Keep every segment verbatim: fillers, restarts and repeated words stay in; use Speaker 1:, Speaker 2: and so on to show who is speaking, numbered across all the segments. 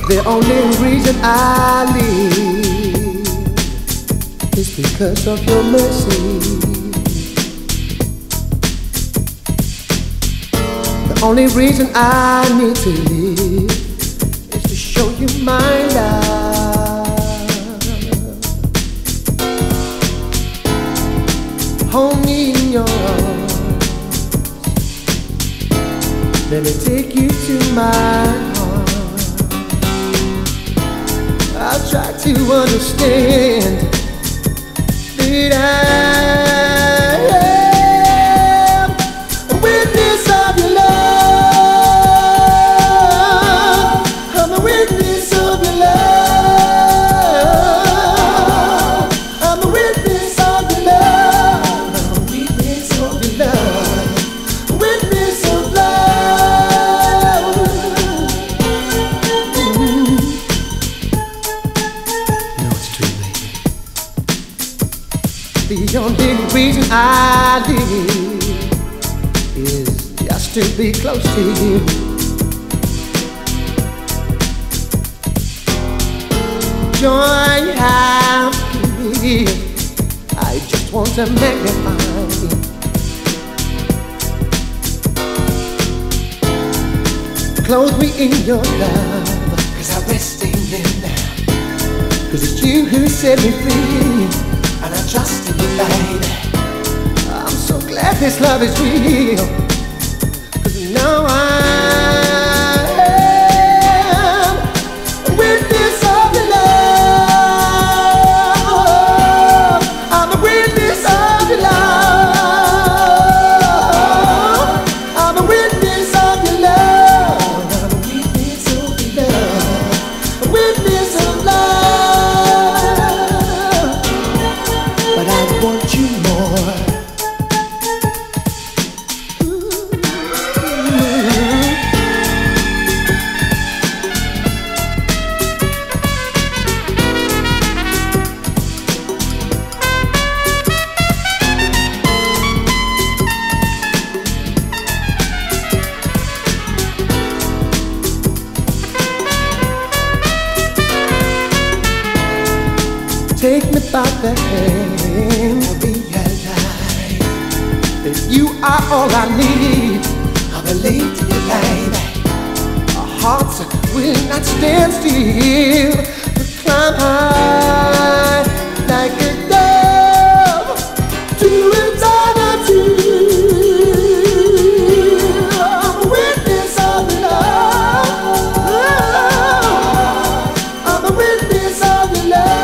Speaker 1: The only reason I live is because of your mercy. The only reason I need to live is to show you my love. Hold me in your arms. Let me take you to my heart. I'll try to understand that I am a witness of your love. I'm a witness of your love. I'm a witness of your love. I'm a witness of your love. A witness of love. Mm. No, it's true, baby. The only reason I live is just to be close to you. Joy I give, I just want to magnify you. Clothe me in your love, 'cause I rest in you now. 'Cause it's you who set me free, and I trust in you, baby. I'm so glad this love is real, 'cause now I am a witness of your love. I'm a witness of your love. I'm a witness of your love. I'm a witness of your love. A witness of love. But I want you more. Take me by the hand, realize that you are all I need. I believe in you, baby. Our hearts will not stand still, but climb high like a dove to eternity. I'm a witness of the love. I'm a witness of the love.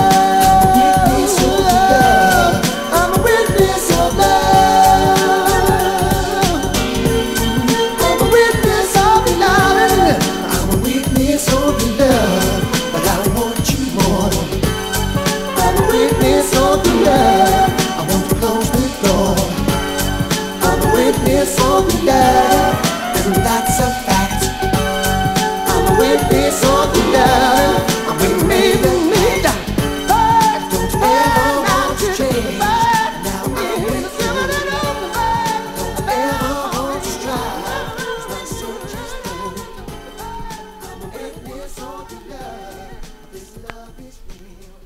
Speaker 1: Witness of the love, and that's a fact. I'm a witness of the love. I'm with me, with me. I don't ever want to change. Now I'm with you. I don't ever want to strive. My soul just goes. I'm a witness of the love. This love is real.